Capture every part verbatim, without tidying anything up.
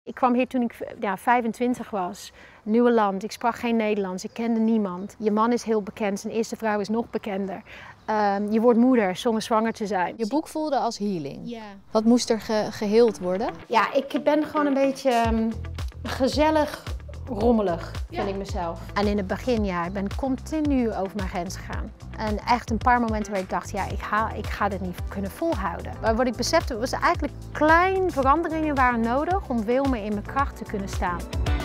Ik kwam hier toen ik ja, vijfentwintig was. Nieuwe land, ik sprak geen Nederlands, ik kende niemand. Je man is heel bekend, zijn eerste vrouw is nog bekender. Um, je wordt moeder zonder zwanger te zijn. Je boek voelde als healing. Ja. Wat moest er ge geheeld worden? Ja, ik ben gewoon een beetje um, gezellig, rommelig, vind Ja. ik mezelf. En in het begin, ja, ik ben continu over mijn grens gegaan. En echt een paar momenten waar ik dacht, ja, ik ga, ik ga dit niet kunnen volhouden. Maar wat ik besefte, was eigenlijk kleine veranderingen waren nodig om veel meer in mijn kracht te kunnen staan.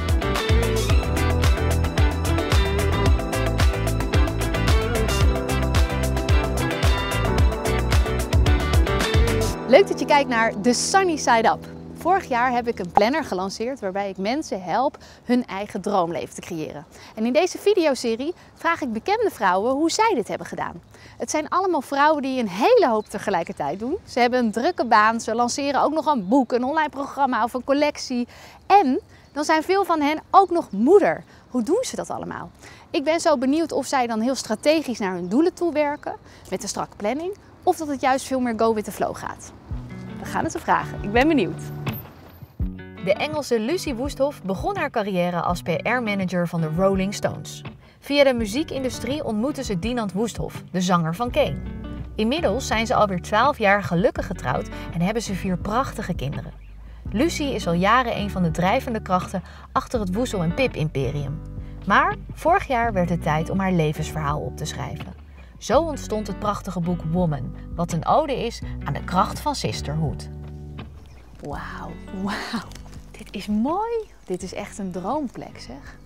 Leuk dat je kijkt naar The Sunny Side Up. Vorig jaar heb ik een planner gelanceerd waarbij ik mensen help hun eigen droomleven te creëren. En in deze videoserie vraag ik bekende vrouwen hoe zij dit hebben gedaan. Het zijn allemaal vrouwen die een hele hoop tegelijkertijd doen. Ze hebben een drukke baan, ze lanceren ook nog een boek, een online programma of een collectie. En dan zijn veel van hen ook nog moeder. Hoe doen ze dat allemaal? Ik ben zo benieuwd of zij dan heel strategisch naar hun doelen toe werken, met een strakke planning, of dat het juist veel meer go with the flow gaat. We gaan het ze vragen. Ik ben benieuwd. De Engelse Lucy Woesthoff begon haar carrière als P R-manager van de Rolling Stones. Via de muziekindustrie ontmoette ze Dinant Woesthoff, de zanger van Kane. Inmiddels zijn ze alweer twaalf jaar gelukkig getrouwd en hebben ze vier prachtige kinderen. Lucy is al jaren een van de drijvende krachten achter het Woezel en Pip imperium. Maar vorig jaar werd het tijd om haar levensverhaal op te schrijven. Zo ontstond het prachtige boek Woman, wat een ode is aan de kracht van sisterhood. Wauw, wauw. Dit is mooi. Dit is echt een droomplek, zeg.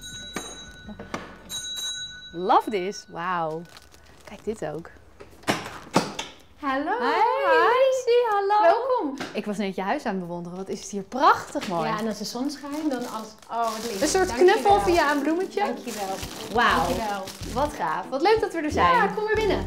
Love this. Wauw. Kijk dit ook. Hallo. Hi. Lucy, hallo. Welkom. Ik was net je huis aan het bewonderen. Wat is het hier prachtig mooi. Ja, en als de zon schijnt, dan als... Oh, wat lief. Een soort Dankjewel. knuffel via een bloemetje. Dankjewel. Wauw. Dankjewel. Wat gaaf. Wat leuk dat we er zijn. Ja, kom maar binnen.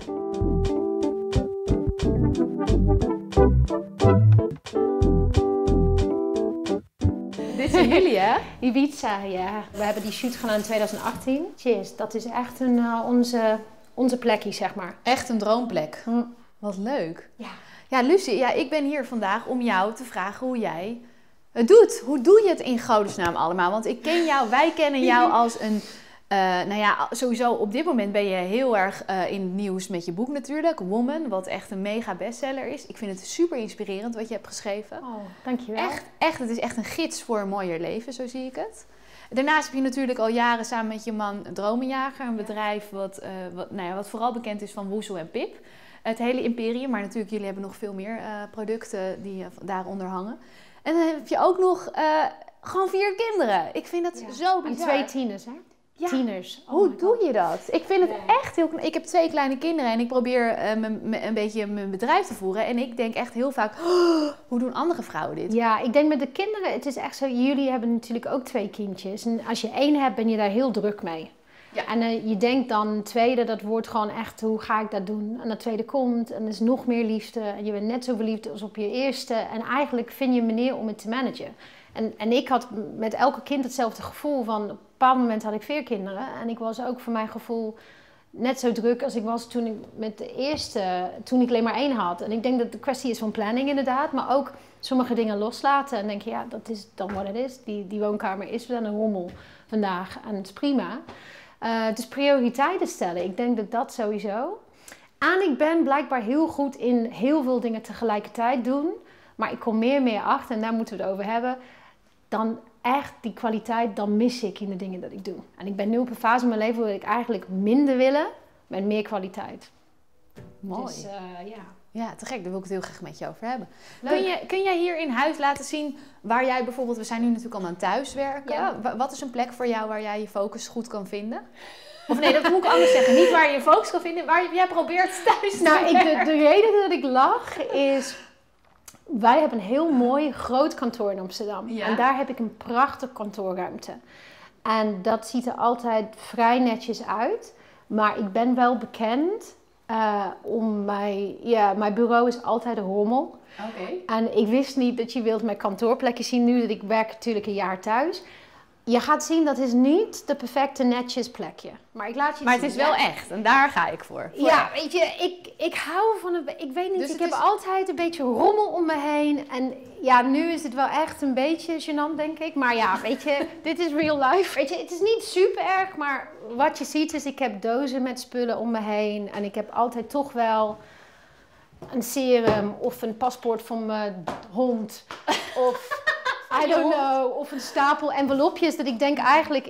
Dit zijn jullie, hè? Ibiza, ja. We hebben die shoot gedaan in twintig achttien. Cheers, dat is echt een, uh, onze, onze plekje, zeg maar. Echt een droomplek. Hm. Wat leuk. Ja. Ja, Lucy, ja, ik ben hier vandaag om jou te vragen hoe jij het doet. Hoe doe je het in godesnaam allemaal? Want ik ken jou, wij kennen jou als een... Uh, nou ja, sowieso op dit moment ben je heel erg uh, in het nieuws met je boek natuurlijk. Woman, wat echt een mega bestseller is. Ik vind het super inspirerend wat je hebt geschreven. Oh, dankjewel. Echt, echt, het is echt een gids voor een mooier leven, zo zie ik het. Daarnaast heb je natuurlijk al jaren samen met je man Dromenjager, een bedrijf wat, uh, wat, nou ja, wat vooral bekend is van Woezel en Pip. Het hele imperium, maar natuurlijk jullie hebben nog veel meer uh, producten die uh, daaronder hangen. En dan heb je ook nog uh, gewoon vier kinderen. Ik vind dat Ja. zo En bizar. twee tieners, hè? Ja. Tieners. Oh Hoe my doe God. je dat? Ik vind het Nee. echt heel... Ik heb twee kleine kinderen en ik probeer uh, me, me, een beetje mijn bedrijf te voeren. En ik denk echt heel vaak, oh, hoe doen andere vrouwen dit? Ja, ik denk met de kinderen, het is echt zo, jullie hebben natuurlijk ook twee kindjes. En als je één hebt, ben je daar heel druk mee. Ja. En uh, je denkt dan, tweede, dat wordt gewoon echt, hoe ga ik dat doen? En dat tweede komt en er is nog meer liefde. En je bent net zo verliefd als op je eerste. En eigenlijk vind je een manier om het te managen. En, en ik had met elke kind hetzelfde gevoel van, op een bepaald moment had ik vier kinderen. En ik was ook voor mijn gevoel net zo druk als ik was toen ik met de eerste, toen ik alleen maar één had. En ik denk dat de kwestie is van planning inderdaad, maar ook sommige dingen loslaten. En denk je, ja, dat is dan wat het is. Die, die woonkamer is wel een rommel vandaag en het is prima. Uh, dus prioriteiten stellen, ik denk dat dat sowieso. En ik ben blijkbaar heel goed in heel veel dingen tegelijkertijd doen. Maar ik kom meer en meer achter, en daar moeten we het over hebben. Dan echt die kwaliteit, dan mis ik in de dingen dat ik doe. En ik ben nu op een fase in mijn leven waar ik eigenlijk minder willen, met meer kwaliteit. Mooi. Dus, uh, ja. Ja, te gek. Daar wil ik het heel graag met je over hebben. Leuk. Kun je, kun jij hier in huis laten zien waar jij bijvoorbeeld... We zijn nu natuurlijk allemaal aan thuiswerken. Ja. Wa- Wat is een plek voor jou waar jij je focus goed kan vinden? Of nee, dat moet ik anders zeggen. Niet waar je je focus kan vinden, waar jij probeert thuis te Nou, ik, de, werken. de reden dat ik lach is... Wij hebben een heel mooi groot kantoor in Amsterdam. Ja. En daar heb ik een prachtige kantoorruimte. En dat ziet er altijd vrij netjes uit. Maar ik ben wel bekend uh, om mijn... Ja, mijn bureau is altijd een rommel. Oké. En ik wist niet dat je wilt mijn kantoorplekje zien nu. Dat ik werk natuurlijk een jaar thuis. je gaat zien, dat is niet de perfecte netjes plekje. Maar ik laat je Maar zien. het is wel echt en daar ga ik voor. voor Ja, echt. weet je, ik, ik hou van het... Ik weet niet, Dus ik het heb is- altijd een beetje rommel om me heen. En ja, nu is het wel echt een beetje gênant, denk ik. Maar ja, weet je, dit is real life. Weet je, het is niet super erg, maar wat je ziet is... Ik heb dozen met spullen om me heen. En ik heb altijd toch wel een serum of een paspoort van mijn hond. Of, I don't know, of een stapel envelopjes dat ik denk eigenlijk...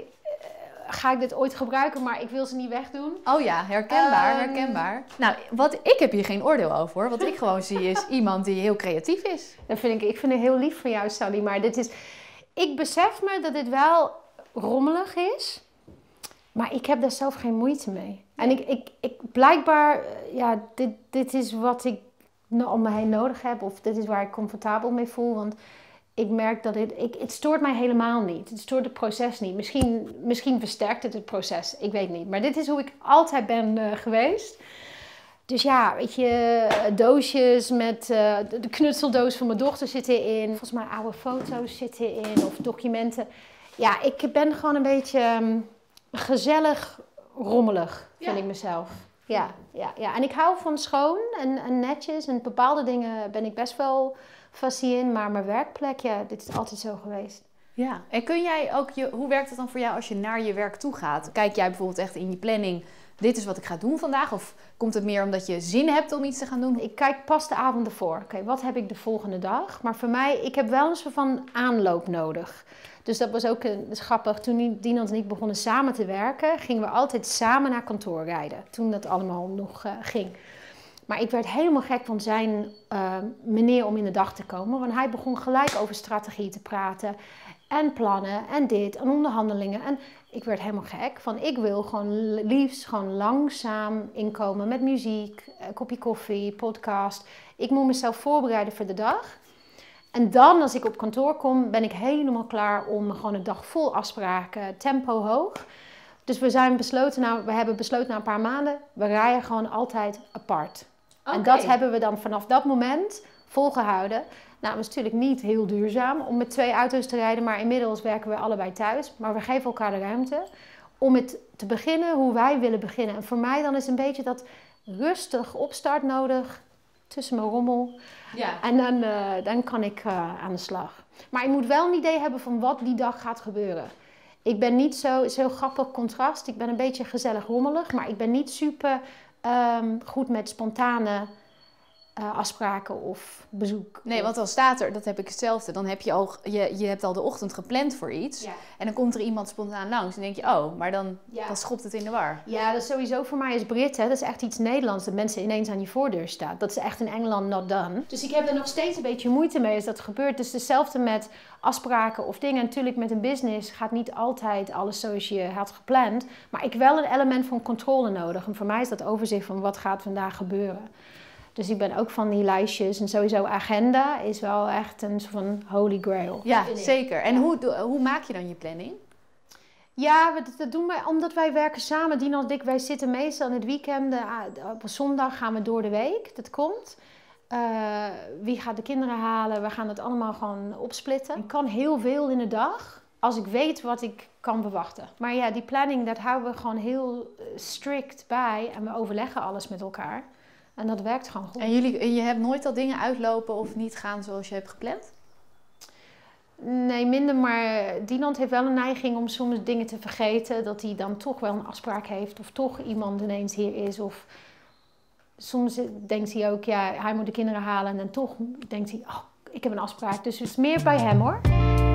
Ga ik dit ooit gebruiken, maar ik wil ze niet wegdoen. Oh ja, herkenbaar, Ehm. herkenbaar. Nou, wat, ik heb hier geen oordeel over hoor. Wat ik gewoon zie is iemand die heel creatief is. Dat vind ik, ik vind het heel lief van jou, Sally. Maar dit is, ik besef me dat dit wel rommelig is. Maar ik heb daar zelf geen moeite mee. En ik, ik, ik blijkbaar, eh, ja, dit, dit is wat ik no- om me heen nodig heb. Of dit is waar ik comfortabel mee voel. Want ik merk dat het, ik, het stoort mij helemaal niet. Het stoort het proces niet. Misschien, misschien versterkt het het proces. Ik weet niet. Maar dit is hoe ik altijd ben uh, geweest. Dus ja, weet je, doosjes met uh, de de knutseldoos van mijn dochter zitten erin. Volgens mij oude foto's zitten erin of documenten. Ja, ik ben gewoon een beetje um, gezellig rommelig, vind Ja. ik mezelf. Ja, ja, ja, en ik hou van schoon en, en netjes. En bepaalde dingen ben ik best wel fascie in. Maar mijn werkplek, ja, dit is altijd zo geweest. Ja. En kun jij ook, je, hoe werkt het dan voor jou als je naar je werk toe gaat? Kijk jij bijvoorbeeld echt in je planning, dit is wat ik ga doen vandaag? Of komt het meer omdat je zin hebt om iets te gaan doen? Ik kijk pas de avond ervoor. Oké, okay, wat heb ik de volgende dag? Maar voor mij, ik heb wel een soort van aanloop nodig. Dus dat was ook een, dat is grappig. Toen Dinant en ik begonnen samen te werken, gingen we altijd samen naar kantoor rijden. Toen dat allemaal nog uh, ging. Maar ik werd helemaal gek van zijn uh, manier om in de dag te komen. Want hij begon gelijk over strategie te praten. En plannen en dit en onderhandelingen. En ik werd helemaal gek van ik wil gewoon liefst gewoon langzaam inkomen met muziek, een kopje koffie, podcast. Ik moet mezelf voorbereiden voor de dag. En dan als ik op kantoor kom ben ik helemaal klaar om gewoon een dag vol afspraken, tempo hoog. Dus we zijn besloten, nou, we hebben besloten na een paar maanden, we rijden gewoon altijd apart. Okay. En dat hebben we dan vanaf dat moment volgehouden. Nou, dat is natuurlijk niet heel duurzaam om met twee auto's te rijden, maar inmiddels werken we allebei thuis. Maar we geven elkaar de ruimte om het te beginnen hoe wij willen beginnen. En voor mij dan is een beetje dat rustig opstart nodig tussen mijn rommel. Ja. En dan, uh, dan kan ik uh, aan de slag. Maar ik moet wel een idee hebben van wat die dag gaat gebeuren. Ik ben niet zo, het is een heel grappig contrast. Ik ben een beetje gezellig rommelig, maar ik ben niet super um, goed met spontane Uh, afspraken of bezoek. Nee, want dan staat er, dat heb ik hetzelfde. Dan heb je al, je, je hebt al de ochtend gepland voor iets. Ja. En dan komt er iemand spontaan langs. En dan denk je, oh, maar dan, ja. dan schopt het in de war. Ja, dat is sowieso voor mij als Brit, hè, dat is echt iets Nederlands. Dat mensen ineens aan je voordeur staan. Dat is echt in Engeland not done. Dus ik heb er nog steeds een beetje moeite mee als dat gebeurt. Dus hetzelfde met afspraken of dingen. Natuurlijk met een business gaat niet altijd alles zoals je had gepland. Maar ik heb wel een element van controle nodig. En voor mij is dat overzicht van wat gaat vandaag gebeuren. Dus ik ben ook van die lijstjes en sowieso agenda is wel echt een soort van holy grail. Ja, zeker. En ja. hoe, hoe maak je dan je planning? Ja, dat, dat doen wij omdat wij werken samen. Dinant en ik, wij zitten meestal in het weekend. Op een zondag gaan we door de week. Dat komt. Uh, wie gaat de kinderen halen? We gaan het allemaal gewoon opsplitten. Ik kan heel veel in de dag als ik weet wat ik kan verwachten. Maar ja, die planning, dat houden we gewoon heel strikt bij. En we overleggen alles met elkaar. En dat werkt gewoon goed. En jullie, je hebt nooit al dingen uitlopen of niet gaan zoals je hebt gepland? Nee, minder. Maar Dinant heeft wel een neiging om soms dingen te vergeten. Dat hij dan toch wel een afspraak heeft. Of toch iemand ineens hier is. Of soms denkt hij ook, ja, hij moet de kinderen halen. En dan toch denkt hij, oh, ik heb een afspraak. Dus het is meer bij hem hoor.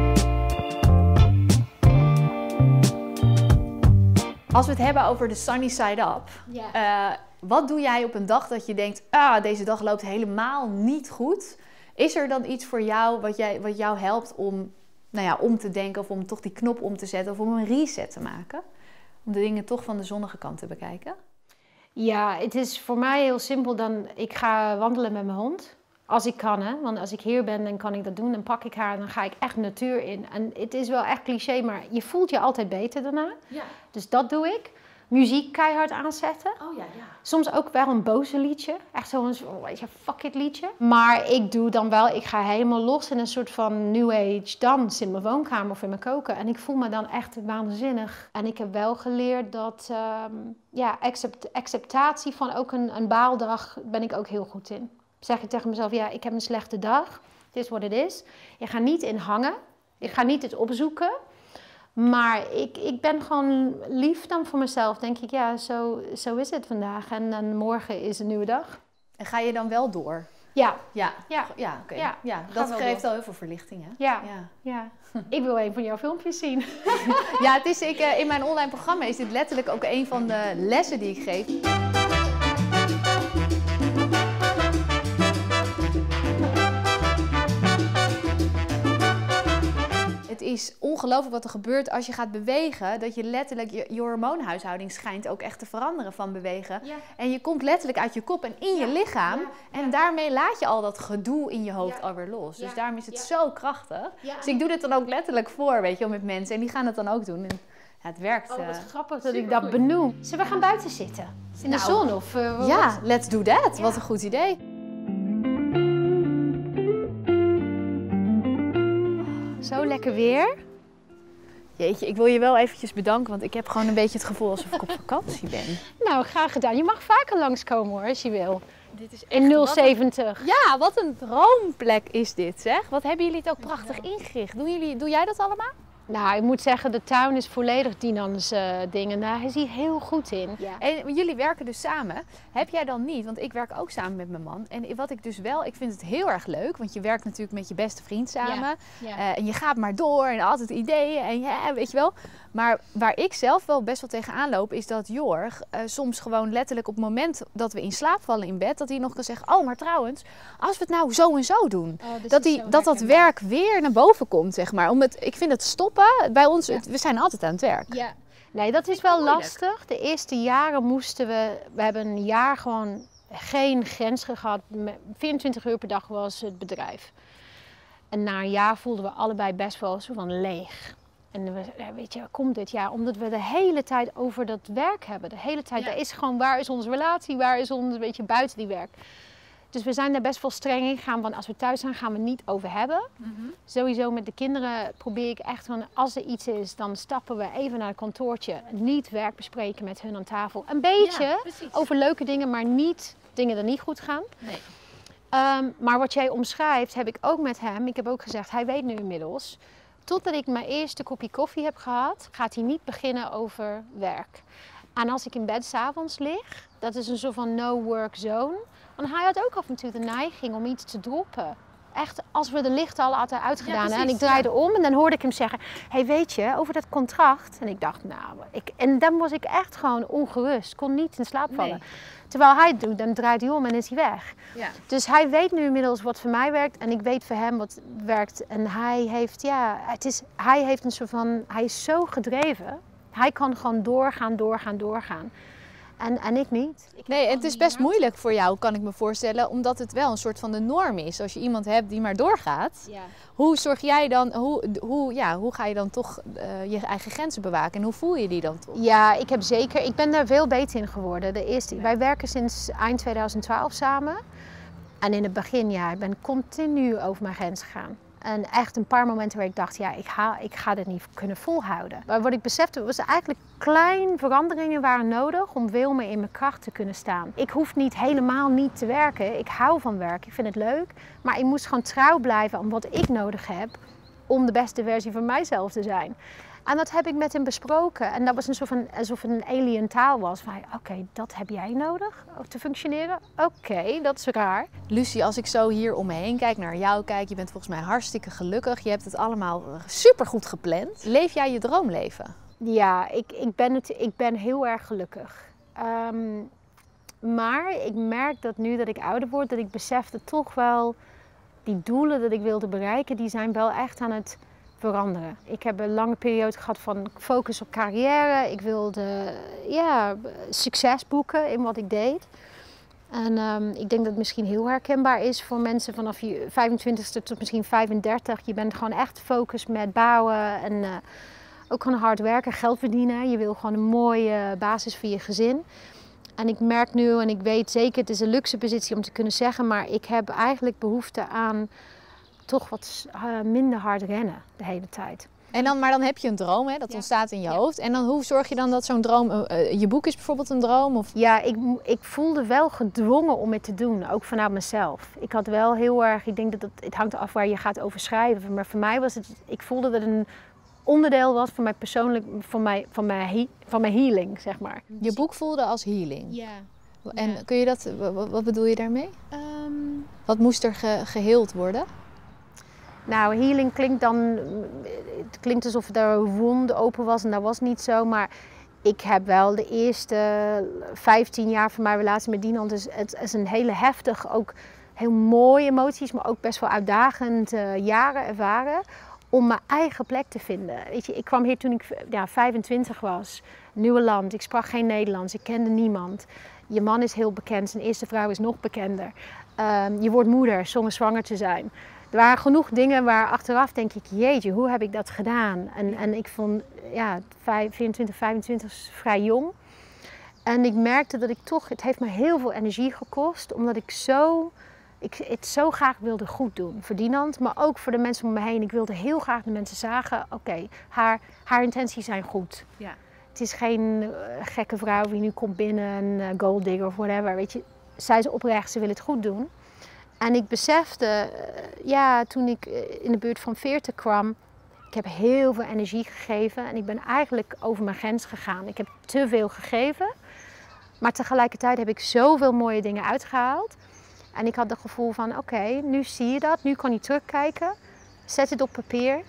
Als we het hebben over de sunny side up. Yeah. Uh, wat doe jij op een dag dat je denkt, ah, deze dag loopt helemaal niet goed? Is er dan iets voor jou wat, jij, wat jou helpt om, nou ja, om te denken of om toch die knop om te zetten of om een reset te maken? Om de dingen toch van de zonnige kant te bekijken? Ja, het is voor mij heel simpel. Dan, ik ga wandelen met mijn hond. Als ik kan, hè. Want als ik hier ben, dan kan ik dat doen. Dan pak ik haar en dan ga ik echt natuur in. En het is wel echt cliché, maar je voelt je altijd beter daarna. Ja. Dus dat doe ik. muziek keihard aanzetten. Oh ja, ja. Soms ook wel een boze liedje. Echt zo'n weet je, fuck it liedje. Maar ik doe dan wel, ik ga helemaal los in een soort van new age dans in mijn woonkamer of in mijn koken. En ik voel me dan echt waanzinnig. En ik heb wel geleerd dat, um, ja, accept, acceptatie van ook een, een baaldag ben ik ook heel goed in. Zeg ik tegen mezelf, ja, ik heb een slechte dag. It is what it is. Je gaat niet in hangen. Ik ga niet het opzoeken. Maar ik, ik ben gewoon lief dan voor mezelf. Denk ik, ja, zo, zo is het vandaag. En, en morgen is een nieuwe dag. En ga je dan wel door? Ja. Ja, ja. ja, oké. Ja, ja, dat geeft al heel veel verlichting, hè? Ja. ja. ja. Ik wil een van jouw filmpjes zien. Ja, het is, ik, in mijn online programma is dit letterlijk ook een van de lessen die ik geef. Het is ongelooflijk wat er gebeurt als je gaat bewegen. Dat je letterlijk, je, je hormoonhuishouding schijnt ook echt te veranderen van bewegen. Ja. En je komt letterlijk uit je kop en in ja. je lichaam. Ja. En ja. daarmee laat je al dat gedoe in je hoofd ja. alweer los. Ja. Dus daarom is het ja. zo krachtig. Ja. Dus ik doe dit dan ook letterlijk voor, weet je, met mensen. En die gaan het dan ook doen. En ja, het werkt. Oh, wat uh, grappig dat ik dat goed. benoem. Zullen we gaan buiten zitten? In nou, de zon of uh, ja, wat? let's do that. Ja. Wat een goed idee. Zo lekker weer. Jeetje, ik wil je wel eventjes bedanken, want ik heb gewoon een beetje het gevoel alsof ik op vakantie ben. Nou, graag gedaan. Je mag vaker langskomen hoor, als je wil. Dit is echt in nul zeventig. Een... Ja, wat een droomplek is dit, zeg. Wat hebben jullie het ook prachtig ingericht. Doen jullie, doe jij dat allemaal? Nou, ik moet zeggen, de tuin is volledig Dinan's uh, dingen. Daar is hij heel goed in. Ja. En jullie werken dus samen. Heb jij dan niet, want ik werk ook samen met mijn man. En wat ik dus wel, ik vind het heel erg leuk. Want je werkt natuurlijk met je beste vriend samen. Ja. Ja. Uh, en je gaat maar door en altijd ideeën en ja, weet je wel. Maar waar ik zelf wel best wel tegenaan loop, is dat Jorg uh, soms gewoon letterlijk op het moment dat we in slaap vallen in bed, dat hij nog kan zeggen, oh maar trouwens, als we het nou zo en zo doen. Oh, dus dat, die, dat dat werk weer naar boven komt, zeg maar. Om het, ik vind het stoppen, bij ons, ja. het, we zijn altijd aan het werk. Ja. Nee, dat is wel lastig. De eerste jaren moesten we, we hebben een jaar gewoon geen grens gehad. vierentwintig uur per dag was het bedrijf. En na een jaar voelden we allebei best wel zo van leeg. En we, weet je, komt dit jaar omdat we de hele tijd over dat werk hebben. De hele tijd, ja. er is gewoon, waar is onze relatie, waar is ons, weet je, buiten die werk. Dus we zijn daar best wel streng in gegaan, want als we thuis zijn gaan we niet over hebben. Mm-hmm. Sowieso met de kinderen probeer ik echt van, als er iets is, dan stappen we even naar het kantoortje. Niet werk bespreken met hun aan tafel. Een beetje ja, over leuke dingen, maar niet dingen die niet goed gaan. Nee. Um, maar wat jij omschrijft, heb ik ook met hem. Ik heb ook gezegd, hij weet nu inmiddels. Totdat ik mijn eerste kopje koffie heb gehad, gaat hij niet beginnen over werk. En als ik in bed 's avonds lig, dat is een soort van no-work zone. Want hij had ook af en toe de neiging om iets te droppen. Echt, als we de lichten al hadden uitgedaan. Ja, en ik draaide ja. om en dan hoorde ik hem zeggen, hey, weet je, over dat contract. En ik dacht, nou, ik, en dan was ik echt gewoon ongerust. Kon niet in slaap vallen. Nee. Terwijl hij het doet, dan draait hij om en is hij weg. Ja. Dus hij weet nu inmiddels wat voor mij werkt en ik weet voor hem wat werkt. En hij heeft, ja, het is, hij heeft een soort van, hij is zo gedreven. Hij kan gewoon doorgaan, doorgaan, doorgaan. En, en ik niet. Ik nee, het is best moeilijk voor jou, kan ik me voorstellen, omdat het wel een soort van de norm is. Als je iemand hebt die maar doorgaat, ja. hoe zorg jij dan, hoe, hoe, ja, hoe ga je dan toch uh, je eigen grenzen bewaken en hoe voel je die dan toch? Ja, ik heb zeker, ik ben daar veel beter in geworden. De eerste, ja. Wij werken sinds eind tweeduizend twaalf samen. En in het begin, ja, ik ben continu over mijn grens gegaan. En echt een paar momenten waar ik dacht, ja, ik ga, ik ga dit niet kunnen volhouden. Maar wat ik besefte, was eigenlijk kleine veranderingen waren nodig om veel meer in mijn kracht te kunnen staan. Ik hoef niet helemaal niet te werken. Ik hou van werk, ik vind het leuk. Maar ik moest gewoon trouw blijven aan wat ik nodig heb om de beste versie van mijzelf te zijn. En dat heb ik met hem besproken. En dat was een soort van, alsof het een alien taal was. Van, oké, okay, dat heb jij nodig om te functioneren? Oké, okay, dat is raar. Lucie, als ik zo hier om me heen kijk, naar jou kijk, je bent volgens mij hartstikke gelukkig. Je hebt het allemaal supergoed gepland. Leef jij je droomleven? Ja, ik, ik, ben, het, ik ben heel erg gelukkig. Um, maar ik merk dat nu dat ik ouder word, dat ik besef dat toch wel die doelen dat ik wilde bereiken, die zijn wel echt aan het veranderen. Ik heb een lange periode gehad van focus op carrière. Ik wilde ja, succes boeken in wat ik deed. En um, ik denk dat het misschien heel herkenbaar is voor mensen vanaf je vijfentwintigste tot misschien vijfendertig. Je bent gewoon echt gefocust met bouwen en uh, ook gewoon hard werken, geld verdienen. Je wil gewoon een mooie basis voor je gezin. En ik merk nu, en ik weet zeker, het is een luxe positie om te kunnen zeggen, maar ik heb eigenlijk behoefte aan toch wat uh, minder hard rennen de hele tijd. En dan, maar dan heb je een droom, hè? Dat ja. ontstaat in je ja. hoofd. En dan, hoe zorg je dan dat zo'n droom... Uh, je boek is bijvoorbeeld een droom? Of? Ja, ik, ik voelde wel gedwongen om het te doen. Ook vanuit mezelf. Ik had wel heel erg... Ik denk dat het, het hangt af waar je gaat over schrijven. Maar voor mij was het... Ik voelde dat het een onderdeel was van mijn persoonlijk... Van mijn, van mijn, van mijn healing, zeg maar. Je boek voelde als healing? Ja. En ja. kun je dat... Wat bedoel je daarmee? Um, wat moest er ge, geheeld worden? Nou, healing klinkt dan, het klinkt alsof er een wond open was en dat was niet zo. Maar ik heb wel de eerste vijftien jaar van mijn relatie met Dinant, dus het is een hele heftig, ook heel mooie emoties, maar ook best wel uitdagend uh, jaren ervaren om mijn eigen plek te vinden. Weet je, ik kwam hier toen ik ja, vijfentwintig was, nieuwe land, ik sprak geen Nederlands, ik kende niemand. Je man is heel bekend, zijn eerste vrouw is nog bekender. Um, je wordt moeder zonder zwanger te zijn. Er waren genoeg dingen waar achteraf denk ik, jeetje, hoe heb ik dat gedaan? En, en ik vond, ja, vierentwintig, vijfentwintig vrij jong. En ik merkte dat ik toch, het heeft me heel veel energie gekost, omdat ik zo, ik het zo graag wilde goed doen. Voor Dinant, maar ook voor de mensen om me heen. Ik wilde heel graag de mensen zagen, oké, okay, haar, haar intenties zijn goed. Ja. Het is geen uh, gekke vrouw die nu komt binnen, een uh, gold digger of whatever, weet je. Zij is oprecht, ze wil het goed doen. En ik besefte, ja, toen ik in de buurt van veertig kwam, ik heb heel veel energie gegeven en ik ben eigenlijk over mijn grens gegaan. Ik heb te veel gegeven, maar tegelijkertijd heb ik zoveel mooie dingen uitgehaald. En ik had het gevoel van, oké, okay, nu zie je dat, nu kan je terugkijken, zet het op papier,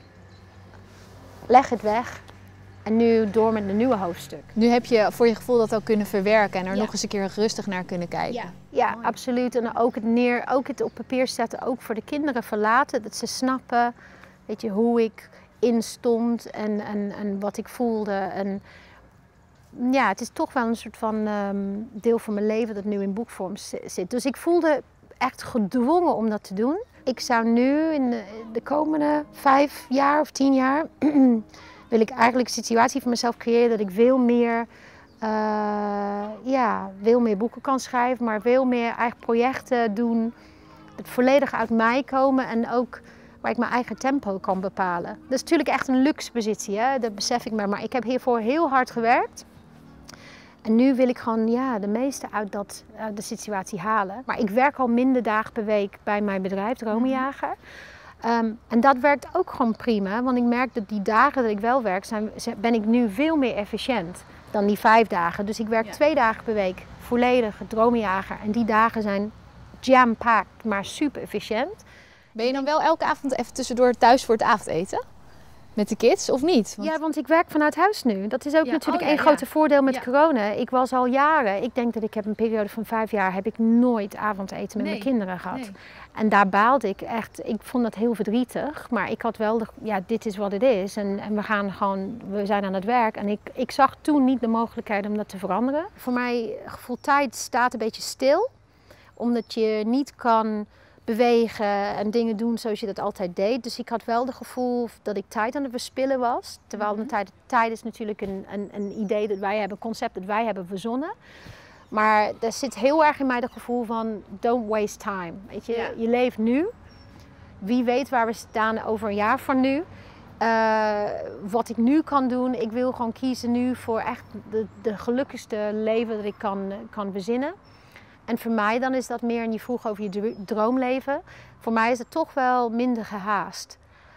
leg het weg. En nu door met een nieuwe hoofdstuk. Nu heb je voor je gevoel dat ook kunnen verwerken en er ja. nog eens een keer rustig naar kunnen kijken. Ja, ja absoluut. En ook het, neer, ook het op papier zetten, ook voor de kinderen verlaten. Dat ze snappen, weet je, hoe ik instond en, en, en wat ik voelde. En ja, het is toch wel een soort van um, deel van mijn leven dat nu in boekvorm zit. Dus ik voelde echt gedwongen om dat te doen. Ik zou nu in de, de komende vijf jaar of tien jaar... wil ik eigenlijk een situatie voor mezelf creëren dat ik veel meer, uh, ja, veel meer boeken kan schrijven, maar veel meer eigen projecten doen, dat volledig uit mij komen en ook waar ik mijn eigen tempo kan bepalen. Dat is natuurlijk echt een luxe positie, hè? Dat besef ik me, maar ik heb hiervoor heel hard gewerkt. En nu wil ik gewoon ja, de meeste uit, dat, uit de situatie halen. Maar ik werk al minder dagen per week bij mijn bedrijf, Dromenjager. Um, en dat werkt ook gewoon prima, want ik merk dat die dagen dat ik wel werk, zijn, ben ik nu veel meer efficiënt dan die vijf dagen. Dus ik werk ja. twee dagen per week volledig Dromenjager en die dagen zijn jam-packed, maar super efficiënt. Ben je dan wel elke avond even tussendoor thuis voor het avondeten? Met de kids of niet? Want... Ja, want ik werk vanuit huis nu. Dat is ook ja. natuurlijk één oh, ja, grote ja. voordeel met ja. corona. Ik was al jaren, ik denk dat ik heb een periode van vijf jaar, heb ik nooit avondeten met nee. mijn kinderen gehad. Nee. En daar baalde ik echt, ik vond dat heel verdrietig. Maar ik had wel, de, ja, dit is wat het is. En, en we gaan gewoon, we zijn aan het werk. En ik, ik zag toen niet de mogelijkheid om dat te veranderen. Voor mij, gevoel tijd staat een beetje stil. Omdat je niet kan bewegen en dingen doen zoals je dat altijd deed. Dus ik had wel het gevoel dat ik tijd aan het verspillen was. Terwijl mm-hmm. de tijd, tijd is natuurlijk een, een, een idee dat wij hebben, een concept dat wij hebben verzonnen. Maar er zit heel erg in mij het gevoel van don't waste time. Weet je, ja. je leeft nu. Wie weet waar we staan over een jaar van nu. Uh, wat ik nu kan doen. Ik wil gewoon kiezen nu voor echt de, de gelukkigste leven dat ik kan, kan verzinnen. En voor mij dan is dat meer, en je vroeg over je droomleven. Voor mij is het toch wel minder gehaast.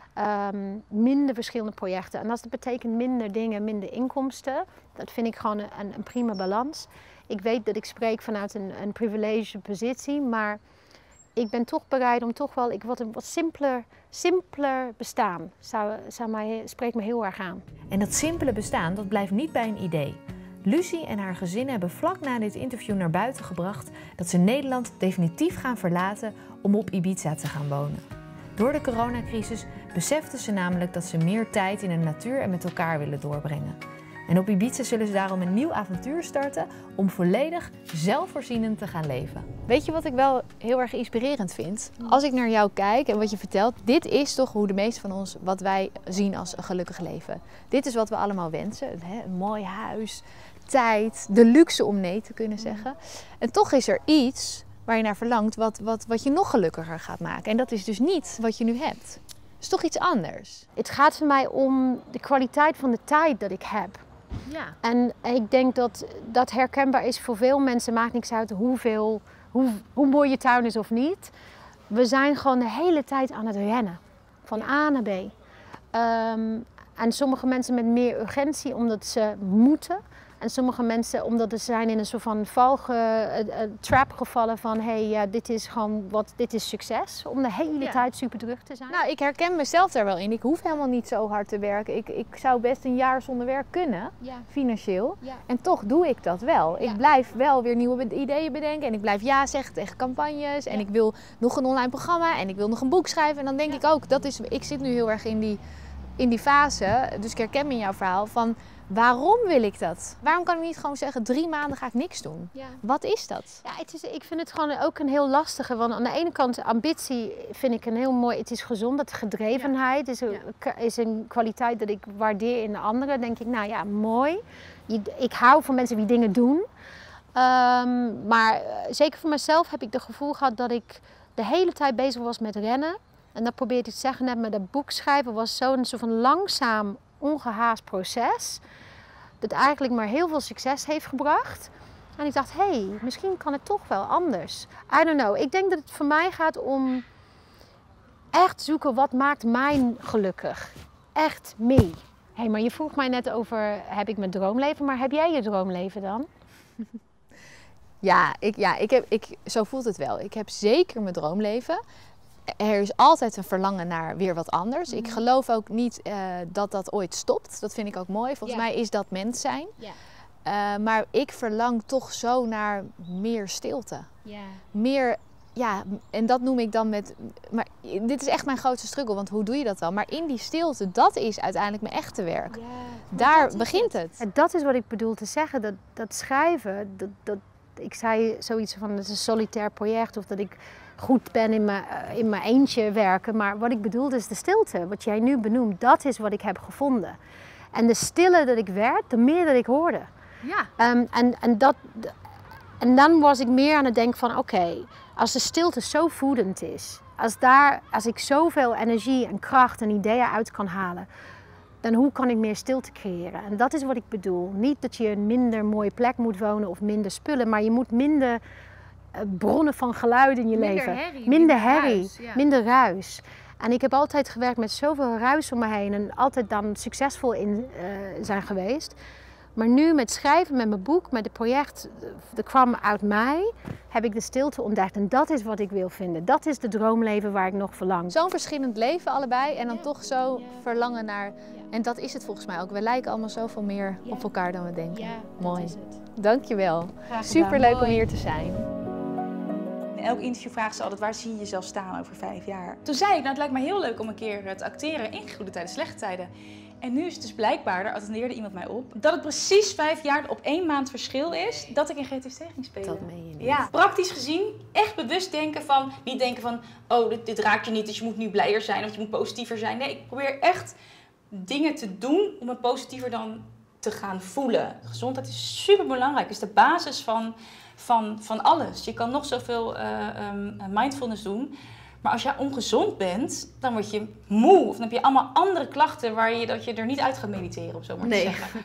Um, minder verschillende projecten. En als dat betekent minder dingen, minder inkomsten. Dat vind ik gewoon een, een prima balans. Ik weet dat ik spreek vanuit een, een privileged positie. Maar ik ben toch bereid om toch wel ik wat een wat simpeler, simpeler bestaan. Zou, zou mij, spreekt me heel erg aan. En dat simpele bestaan, dat blijft niet bij een idee. Lucie en haar gezin hebben vlak na dit interview naar buiten gebracht dat ze Nederland definitief gaan verlaten om op Ibiza te gaan wonen. Door de coronacrisis beseften ze namelijk dat ze meer tijd in de natuur en met elkaar willen doorbrengen. En op Ibiza zullen ze daarom een nieuw avontuur starten om volledig zelfvoorzienend te gaan leven. Weet je wat ik wel heel erg inspirerend vind? Als ik naar jou kijk en wat je vertelt, dit is toch hoe de meesten van ons, wat wij zien als een gelukkig leven. Dit is wat we allemaal wensen. Hè? Een mooi huis, tijd, de luxe om nee te kunnen zeggen. En toch is er iets waar je naar verlangt wat, wat, wat je nog gelukkiger gaat maken. En dat is dus niet wat je nu hebt. Het is toch iets anders. Het gaat voor mij om de kwaliteit van de tijd dat ik heb. Ja. En ik denk dat dat herkenbaar is voor veel mensen. Maakt niks uit hoeveel, hoe, hoe mooi je tuin is of niet. We zijn gewoon de hele tijd aan het rennen. Van A naar B. Um, en sommige mensen met meer urgentie omdat ze moeten. En sommige mensen omdat ze zijn in een soort van valge, uh, uh, trap gevallen van hé, hey, uh, dit is gewoon wat, dit is succes. Om de hele Ja. tijd super druk te zijn. Nou, ik herken mezelf daar wel in. Ik hoef helemaal niet zo hard te werken. Ik, ik zou best een jaar zonder werk kunnen, Ja. financieel. Ja. En toch doe ik dat wel. Ja. Ik blijf wel weer nieuwe ideeën bedenken. En ik blijf ja zeggen tegen campagnes. En Ja. ik wil nog een online programma. En ik wil nog een boek schrijven. En dan denk Ja. ik ook, dat is, ik zit nu heel erg in die, in die fase. Dus ik herken me in jouw verhaal van waarom wil ik dat? Waarom kan ik niet gewoon zeggen drie maanden ga ik niks doen? Ja. Wat is dat? Ja, het is, ik vind het gewoon ook een heel lastige. Want aan de ene kant, ambitie vind ik een heel mooi. Het is gezond, dat gedrevenheid is een, is een kwaliteit dat ik waardeer in de anderen. Denk ik, nou ja, mooi. Je, ik hou van mensen die dingen doen. Um, maar uh, zeker voor mezelf heb ik het gevoel gehad dat ik de hele tijd bezig was met rennen. En dat probeerde ik te zeggen net met dat boek schrijven. Was zo'n soort van langzaam, ongehaast proces. Dat eigenlijk maar heel veel succes heeft gebracht. En ik dacht, hé, hey, misschien kan het toch wel anders. I don't know. Ik denk dat het voor mij gaat om echt zoeken wat maakt mij gelukkig. Echt me. Hé, hey, maar je vroeg mij net over, heb ik mijn droomleven? Maar heb jij je droomleven dan? Ja, ik, ja ik heb, ik, zo voelt het wel. Ik heb zeker mijn droomleven. Er is altijd een verlangen naar weer wat anders. Mm-hmm. Ik geloof ook niet uh, dat dat ooit stopt. Dat vind ik ook mooi. Volgens ja. mij is dat mens zijn. Ja. Uh, maar ik verlang toch zo naar meer stilte. Ja. Meer, ja, en dat noem ik dan met... Maar dit is echt mijn grootste struggle, want hoe doe je dat dan? Maar in die stilte, dat is uiteindelijk mijn echte werk. Ja, daar begint het. het. En dat is wat ik bedoel te zeggen. Dat, dat schrijven, dat, dat, ik zei zoiets van, het is een solitair project. Of dat ik goed ben in mijn, in mijn eentje werken. Maar wat ik bedoelde is de stilte. Wat jij nu benoemt, dat is wat ik heb gevonden. En de stiller dat ik werd, de meer dat ik hoorde. Ja. Um, en, en, dat, en dan was ik meer aan het denken van, oké, okay, als de stilte zo voedend is. Als, daar, als ik zoveel energie en kracht en ideeën uit kan halen. Dan hoe kan ik meer stilte creëren? En dat is wat ik bedoel. Niet dat je een minder mooie plek moet wonen of minder spullen. Maar je moet minder bronnen van geluid in je minder leven. Herrie, minder minder herrie, ruis, ja. minder ruis. En ik heb altijd gewerkt met zoveel ruis om me heen en altijd dan succesvol in uh, zijn geweest. Maar nu met schrijven, met mijn boek, met het project The kwam uit mij, heb ik de stilte ontdekt. En dat is wat ik wil vinden. Dat is de droomleven waar ik nog verlang. Zo'n verschillend leven allebei en dan ja. toch zo ja. verlangen naar... Ja. En dat is het volgens mij ook. We lijken allemaal zoveel meer ja. op elkaar dan we denken. Ja, mooi. Is het. Dankjewel. Superleuk om hier te zijn. In elk interview vragen ze altijd, waar zie je jezelf staan over vijf jaar? Toen zei ik, nou het lijkt me heel leuk om een keer te acteren in goede tijden, slechte tijden. En nu is het dus blijkbaar, daar attendeerde iemand mij op, dat het precies vijf jaar op één maand verschil is dat ik in G T S T ging spelen. Dat meen je niet. Ja, praktisch gezien echt bewust denken van, niet denken van, oh dit, dit raakt je niet, dus je moet nu blijer zijn of je moet positiever zijn. Nee, ik probeer echt dingen te doen om me positiever dan te gaan voelen. Gezondheid is super belangrijk, is de basis van, van, van alles. Je kan nog zoveel uh, um, mindfulness doen. Maar als jij ongezond bent, dan word je moe. Of dan heb je allemaal andere klachten waar je, dat je er niet uit gaat mediteren, om zo maar te nee. zeggen.